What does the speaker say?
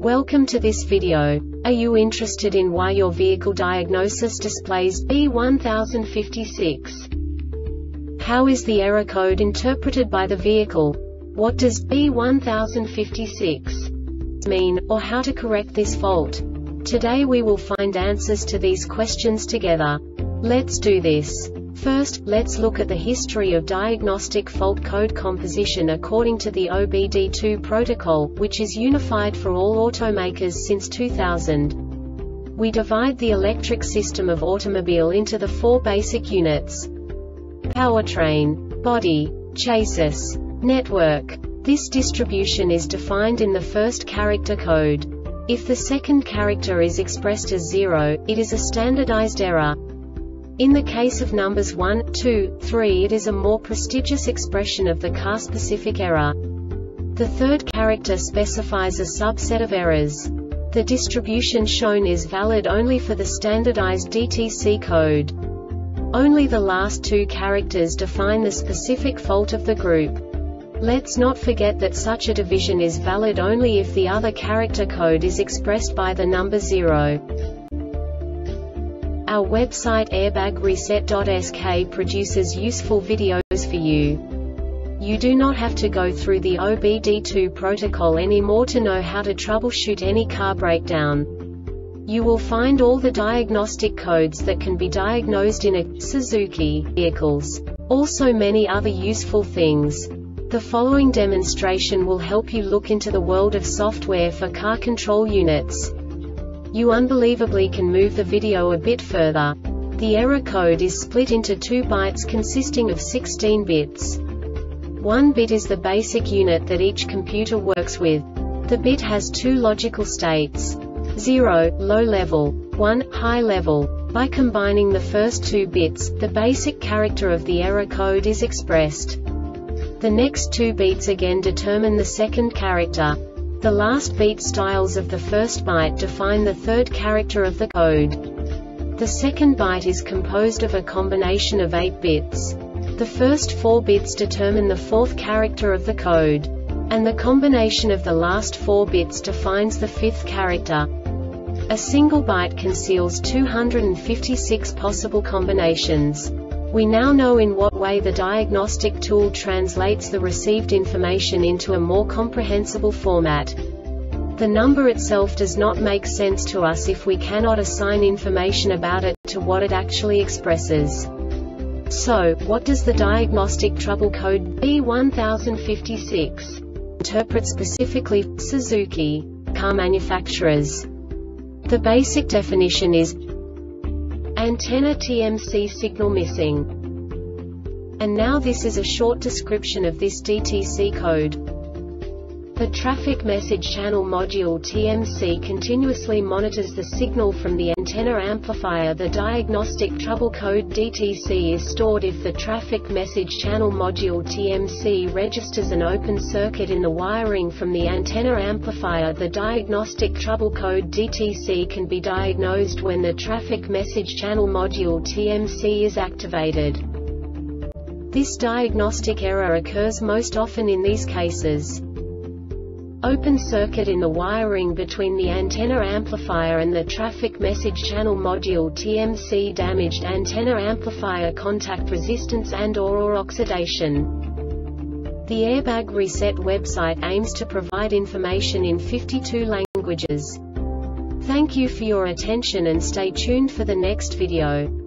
Welcome to this video. Are you interested in why your vehicle diagnosis displays B1056? How is the error code interpreted by the vehicle? What does B1056 mean, or how to correct this fault? Today we will find answers to these questions together. Let's do this. First, let's look at the history of diagnostic fault code composition according to the OBD2 protocol, which is unified for all automakers since 2000. We divide the electric system of automobile into the four basic units: powertrain, body, chassis, network. This distribution is defined in the first character code. If the second character is expressed as 0, it is a standardized error. In the case of numbers 1, 2, 3, it is a more prestigious expression of the car-specific error. The third character specifies a subset of errors. The distribution shown is valid only for the standardized DTC code. Only the last two characters define the specific fault of the group. Let's not forget that such a division is valid only if the other character code is expressed by the number 0. Our website airbagreset.sk produces useful videos for you. You do not have to go through the OBD2 protocol anymore to know how to troubleshoot any car breakdown. You will find all the diagnostic codes that can be diagnosed in a Suzuki vehicles. Also many other useful things. The following demonstration will help you look into the world of software for car control units. You unbelievably can move the video a bit further. The error code is split into 2 bytes consisting of 16 bits. 1 bit is the basic unit that each computer works with. The bit has 2 logical states: 0, low level, 1, high level. By combining the first 2 bits, the basic character of the error code is expressed. The next 2 beats again determine the second character. The last beat styles of the first byte define the third character of the code. The second byte is composed of a combination of 8 bits. The first 4 bits determine the fourth character of the code. And the combination of the last 4 bits defines the fifth character. A single byte conceals 256 possible combinations. We now know in what way the diagnostic tool translates the received information into a more comprehensible format. The number itself does not make sense to us if we cannot assign information about it to what it actually expresses. So, what does the diagnostic trouble code B1056 interpret specifically for Suzuki car manufacturers? The basic definition is antenna TMC signal missing. And now this is a short description of this DTC code. The traffic message channel module TMC continuously monitors the signal from the antenna amplifier. The diagnostic trouble code DTC is stored if the traffic message channel module TMC registers an open circuit in the wiring from the antenna amplifier. The diagnostic trouble code DTC can be diagnosed when the traffic message channel module TMC is activated. This diagnostic error occurs most often in these cases: open circuit in the wiring between the antenna amplifier and the traffic message channel module TMC, damaged antenna amplifier contact resistance and/or oxidation. The Airbag Reset website aims to provide information in 52 languages. Thank you for your attention and stay tuned for the next video.